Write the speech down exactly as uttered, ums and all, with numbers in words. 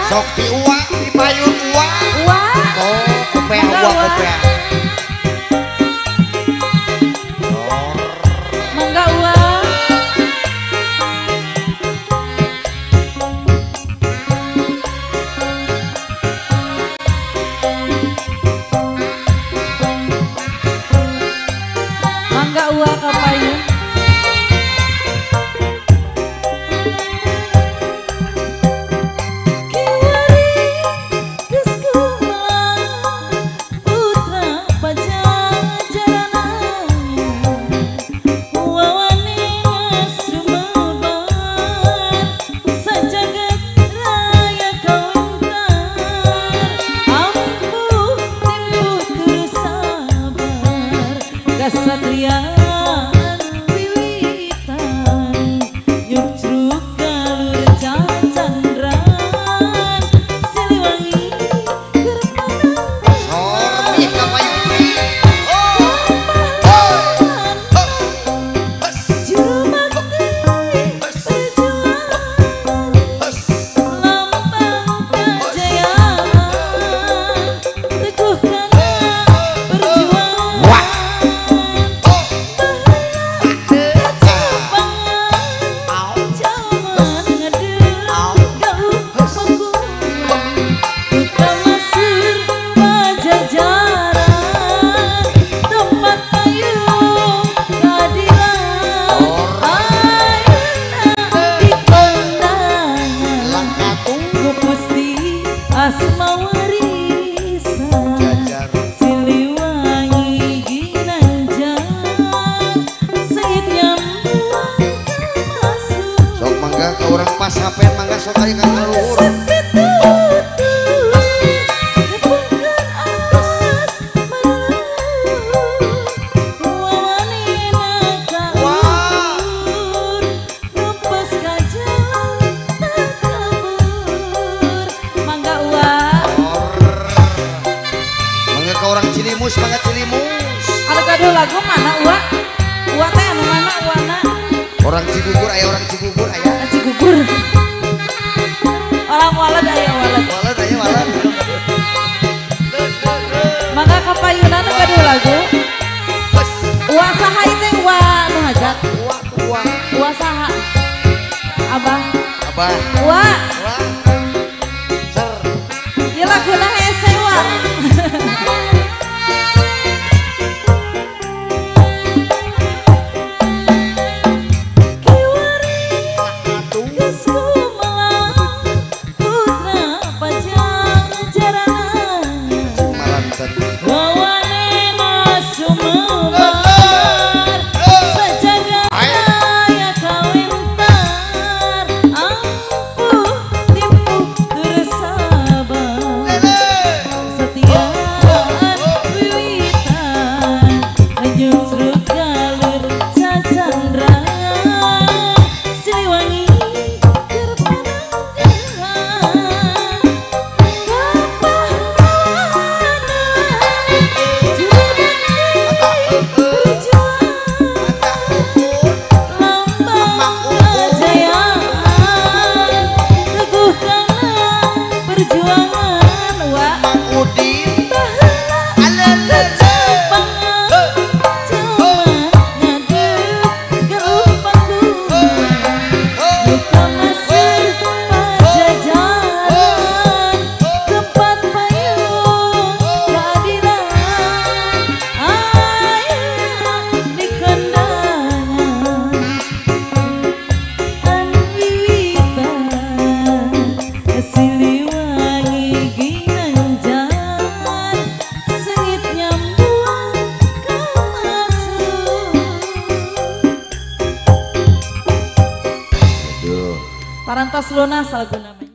Sok di uang, di payung uang. Uang. Oh, kopea uang kopea. Mangga uang. Mangga uang ke payung. Kesatriaan wiwitan yuk jeruk galur cacandran Siliwangi gerpanang Sormi kapayun. juru bakti perjuangan lambang kejayaan teguhkan perjuangan. Asma warisan Siliwangi ginanjar Seit nyambuang masuk Sok mangga ke orang pas hapen mangga sok aja kan luhur. Orang Cilimus, mangga Cilimus. Ada kado lagu mana uak? Uak teh anu mana uana? Orang Cigugur aya orang Cigugur aya. Cigugur. Orang walad aya walad. Walad aya walad. Mangga kapayunan ada kado lagu. Uak saha teh uak nu hajat? Uak uak. Uak saha? Abah. Abah. Uak. Uak. Ser. Ieu laguna hese uak. Parantos lunas lagu namanya.